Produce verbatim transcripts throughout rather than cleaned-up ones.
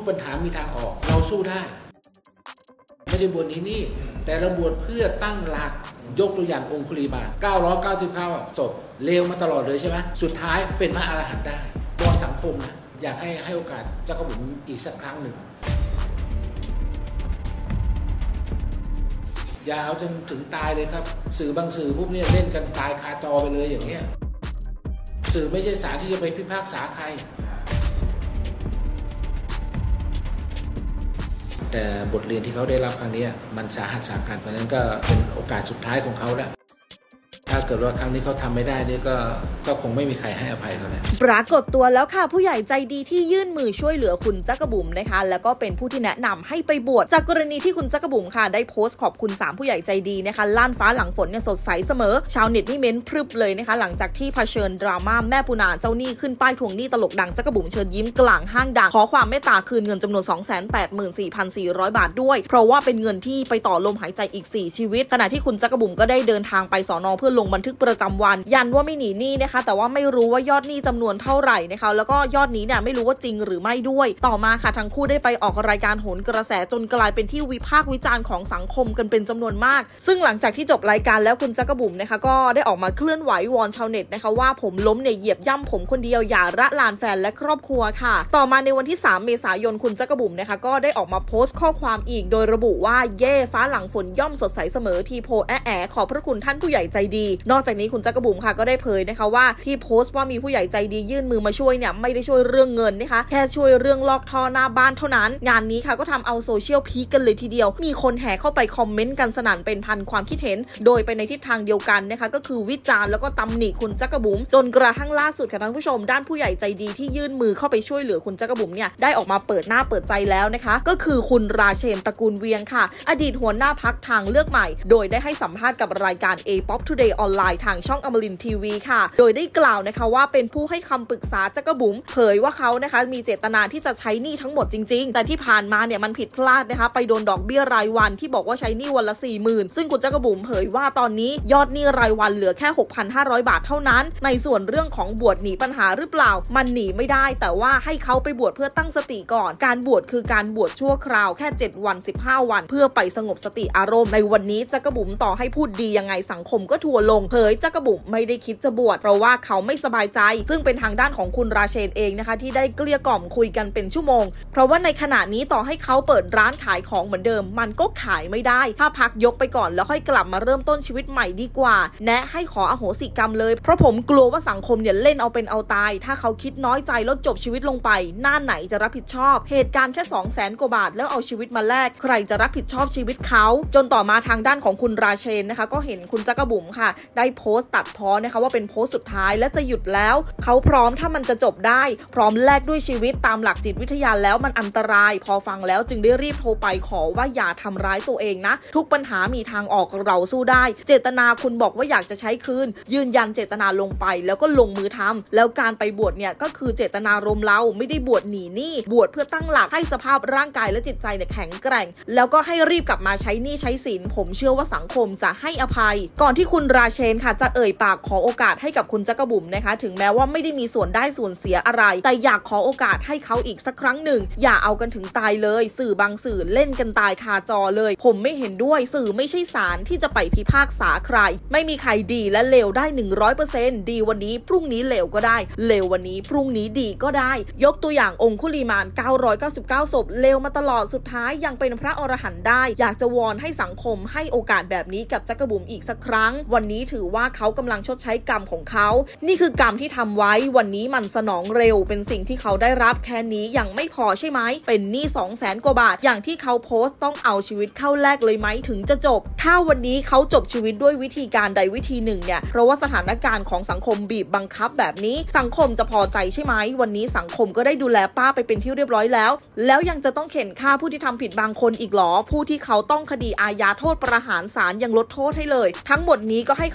กปัญหามีทางออกเราสู้ได้ไม่ได้บวชที่นี่แต่เราบวชเพื่อตั้งหลักยกตัวอย่างองคุลิมานเก้าร้อยเก้าสิบเก้าศพเลวมาตลอดเลยใช่ไหมสุดท้ายเป็นพระอรหันต์ได้วอนสังคมนะอยากให้ให้โอกาสเจ้ากระบุ๋มอีกสักครั้งหนึ่งอย่าเอาจนถึงตายเลยครับสื่อบางสื่อพวกนี้เล่นกันตายคาจอไปเลยอย่างเงี้ยสื่อไม่ใช่ศาลที่จะไปพิพากษาใครแต่บทเรียนที่เขาได้รับครั้งนี้มันสาหัสสาหัสเพราะนั้นก็เป็นโอกาสสุดท้ายของเขาแล้วถ้าเกิดว่าครั้งนี้เขาทำไม่ได้นี่ก็ก็คงไม่มีใครให้อภัยเขาแล้วปรากฏตัวแล้วค่ะผู้ใหญ่ใจดีที่ยื่นมือช่วยเหลือคุณจักรบุ๋มนะคะแล้วก็เป็นผู้ที่แนะนำให้ไปบวชจากกรณีที่คุณจักรบุ๋มค่ะได้โพสต์ขอบคุณสามผู้ใหญ่ใจดีนะคะล้านฟ้าหลังฝนเนี่ยสดใสเสมอชาวเน็ตนี่เม้นพรึบเลยนะคะหลังจากที่เผชิญดราม่าแม่ปูนาเจ้าหนี้ขึ้นป้ายทวงหนี้ตลกดังจักรบุ๋มเชิญยิ้มกลางห้างดังขอความเมตตาคืนเงินจำนวน สองแสนแปดหมื่นสี่พันสี่ร้อย บาทด้วยเพราะว่าเป็นเงินที่ไปต่อลมหายใจอีกสี่ชีวิตขณะที่คุณจักรบุ๋มก็ได้เดินทางไปสน.เพื่อลงบันทึกประจำวันยันว่าไม่หนีหนี้นะคะแต่ว่าไม่รู้ว่ายอดหนี้จำนวนเท่าไหร่นะคะแล้วก็ยอดนี้เนี่ยไม่รู้ว่าจริงหรือไม่ด้วยต่อมาค่ะทั้งคู่ได้ไปออกรายการโหนกระแสจนกลายเป็นที่วิพากษ์วิจารณ์ของสังคมกันเป็นจำนวนมากซึ่งหลังจากที่จบรายการแล้วคุณจักรบุ๋มนะคะก็ได้ออกมาเคลื่อนไหววอนชาวเน็ตนะคะว่าผมล้มเนี่ยเหยียบย่ำผมคนเดียวอย่าระลานแฟนและครอบครัวค่ะต่อมาในวันที่สามเมษายนคุณจักรบุ๋มนะคะก็ได้ออกมาโพสต์ข้อความอีกโดยระบุว่าเย่ฟ้าหลังฝนย่อมสดใสเสมอทีโพแอะแอะขอบพระคุณท่านผู้ใหญ่ใจดีนอกจากนี้คุณจักรบุ๋มค่ะก็ได้เผยนะคะว่าที่โพสต์ว่ามีผู้ใหญ่ใจดียื่นมือมาช่วยเนี่ยไม่ได้ช่วยเรื่องเงินนะคะแค่ช่วยเรื่องลอกท่อหน้าบ้านเท่านั้นงานนี้ค่ะก็ทำเอาโซเชียลพีคกันเลยทีเดียวมีคนแห่เข้าไปคอมเมนต์กันสนั่นเป็นพันความคิดเห็นโดยไปในทิศทางเดียวกันนะคะก็คือวิจารณ์แล้วก็ตำหนิคุณจักรบุ๋มจนกระทั่งล่าสุดค่ะท่านผู้ชมด้านผู้ใหญ่ใจดีที่ยื่นมือเข้าไปช่วยเหลือคุณจักรบุ๋มเนี่ยได้ออกมาเปิดหน้าเปิดใจแล้วนะคะก็คือคุณราเชนตระกูลเวียงค่ะอดีตหัวหน้าพรรคทางเลือกใหม่โดยได้ให้สัมภาษณ์กับรายการ เอ ป๊อป Today ออนไลน์ทางช่องอมรินทร์ทีวีค่ะโดยได้กล่าวนะคะว่าเป็นผู้ให้คำปรึกษาจักรบุ๋มเผยว่าเขานะคะมีเจตนาที่จะใช้หนี้ทั้งหมดจริงๆแต่ที่ผ่านมาเนี่ยมันผิดพลาดนะคะไปโดนดอกเบี้ยรายวันที่บอกว่าใช้หนี้วันละ สี่หมื่น ซึ่งคุณจักรบุ๋มเผยว่าตอนนี้ยอดหนี้รายวันเหลือแค่ หกพันห้าร้อย บาทเท่านั้นในส่วนเรื่องของบวชหนีปัญหาหรือเปล่ามันหนีไม่ได้แต่ว่าให้เขาไปบวชเพื่อตั้งสติก่อนการบวชคือการบวชชั่วคราวแค่เจ็ดวันสิบห้าวันเพื่อไปสงบสติอารมณ์ในวันนี้จักรบุ๋มต่อให้พูดดียังไงสังคมก็ทัวลงเผยจักรบุ๋มไม่ได้คิดจะบวชเพราะว่าเขาไม่สบายใจซึ่งเป็นทางด้านของคุณราเชนเองนะคะที่ได้เกลี้ยกล่อมคุยกันเป็นชั่วโมงเพราะว่าในขณะนี้ต่อให้เขาเปิดร้านขายของเหมือนเดิมมันก็ขายไม่ได้ถ้าพักยกไปก่อนแล้วค่อยกลับมาเริ่มต้นชีวิตใหม่ดีกว่าแนะให้ขออโหสิกรรมเลยเพราะผมกลัวว่าสังคมเนี่ยเล่นเอาเป็นเอาตายถ้าเขาคิดน้อยใจแล้วจบชีวิตลงไปหน้าไหนจะรับผิดชอบเหตุการณ์แค่ สองแสน กว่าบาทแล้วเอาชีวิตมาแลกใครจะรับผิดชอบชีวิตเขาจนต่อมาทางด้านของคุณราเชนนะคะก็เห็นคุณจักรบุ๋มค่ะได้โพสต์ตัดพ้อนะคะว่าเป็นโพสต์สุดท้ายและจะหยุดแล้วเขาพร้อมถ้ามันจะจบได้พร้อมแลกด้วยชีวิตตามหลักจิตวิทยาแล้วมันอันตรายพอฟังแล้วจึงได้รีบโทรไปขอว่าอย่าทำร้ายตัวเองนะทุกปัญหามีทางออกเราสู้ได้เจตนาคุณบอกว่าอยากจะใช้คืนยืนยันเจตนาลงไปแล้วก็ลงมือทำแล้วการไปบวชเนี่ยก็คือเจตนารมณ์เราไม่ได้บวชหนีหนี้บวชเพื่อตั้งหลักให้สภาพร่างกายและจิตใจเนี่ยแข็งแกร่งแล้วก็ให้รีบกลับมาใช้หนี้ใช้สินผมเชื่อว่าสังคมจะให้อภัยก่อนที่คุณราเชนค่ะจะเอ่ยปากขอโอกาสให้กับคุณจักรบุ๋มนะคะถึงแม้ว่าไม่ได้มีส่วนได้ส่วนเสียอะไรแต่อยากขอโอกาสให้เขาอีกสักครั้งหนึ่งอย่าเอากันถึงตายเลยสื่อบางสื่อเล่นกันตายคาจอเลยผมไม่เห็นด้วยสื่อไม่ใช่ศาลที่จะไปพิพากษาใครไม่มีใครดีและเลวได้ หนึ่งร้อยเปอร์เซ็นต์ ดีวันนี้พรุ่งนี้เลวก็ได้เลววันนี้พรุ่งนี้ดีก็ได้ยกตัวอย่างองคุลิมานเก้าร้อยเก้าสิบเก้าศพเลวมาตลอดสุดท้ายยังเป็นพระอรหันต์ได้อยากจะวอนให้สังคมให้โอกาสแบบนี้กับจักรบุ๋มอีกสักครั้งวันนี้ถือว่าเขากำลังชดใช้กรรมของเขานี่คือกรรมที่ทำไว้วันนี้มันสนองเร็วเป็นสิ่งที่เขาได้รับแค่นี้ยังไม่พอใช่ไหมเป็นหนี้ สองแสน กว่าบาทอย่างที่เขาโพสต์ต้องเอาชีวิตเข้าแลกเลยไหมถึงจะจบถ้าวันนี้เขาจบชีวิตด้วยวิธีการใดวิธีหนึ่งเนี่ยเพราะว่าสถานการณ์ของสังคมบีบบังคับแบบนี้สังคมจะพอใจใช่ไหมวันนี้สังคมก็ได้ดูแลป้าไปเป็นที่เรียบร้อยแล้วแล้วยังจะต้องเข็นฆ่าผู้ที่ทำผิดบางคนอีกหรอผู้ที่เขาต้องคดีอาญาโทษประหารศาลยังลดโทษให้เลยทั้งหมดนี้ก็ให้เข้า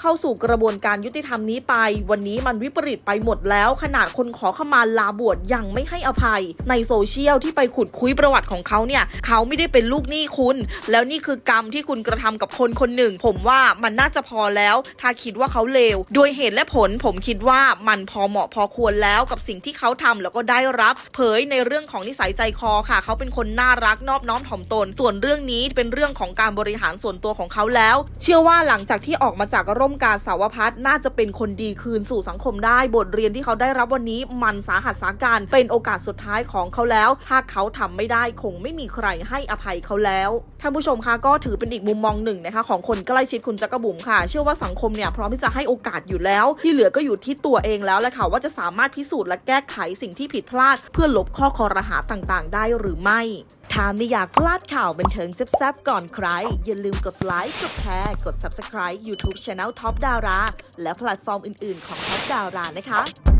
เข้าสู่กระบวนการยุติธรรมนี้ไปวันนี้มันวิปริตไปหมดแล้วขนาดคนขอขมาลาบวชยังไม่ให้อภัยในโซเชียลที่ไปขุดคุยประวัติของเขาเนี่ยเขาไม่ได้เป็นลูกหนี้คุณแล้วนี่คือกรรมที่คุณกระทำกับคนคนหนึ่งผมว่ามันน่าจะพอแล้วถ้าคิดว่าเขาเลวโดยเหตุและผลผมคิดว่ามันพอเหมาะพอควรแล้วกับสิ่งที่เขาทำแล้วก็ได้รับเผยในเรื่องของนิสัยใจคอค่ะเขาเป็นคนน่ารักนอบน้อมถ่อมตนส่วนเรื่องนี้เป็นเรื่องของการบริหารส่วนตัวของเขาแล้วเชื่อว่าหลังจากที่ออกมาจากร่มกาสาวพัฒน์น่าจะเป็นคนดีคืนสู่สังคมได้บทเรียนที่เขาได้รับวันนี้มันสาหัสสาการเป็นโอกาสสุดท้ายของเขาแล้วถ้าเขาทำไม่ได้คงไม่มีใครให้อภัยเขาแล้วท่านผู้ชมคะก็ถือเป็นอีกมุมมองหนึ่งนะคะของคนใกล้ชิดคุณจักรบุ๋มค่ะเชื่อว่าสังคมเนี่ยพร้อมที่จะให้โอกาสอยู่แล้วที่เหลือก็อยู่ที่ตัวเองแล้วแหละค่ะว่าจะสามารถพิสูจน์และแก้ไขสิ่งที่ผิดพลาดเพื่อลบข้อคอรหาต่างๆได้หรือไม่ถ้าไม่อยากพลาดข่าวบันเทิงแซ่บๆก่อนใครอย่าลืมกดไลค์กดแชร์กด ซับสไครบ์ ยูทูบ Channel Top Dara และแพลตฟอร์มอื่นๆของ Top Dara นะคะ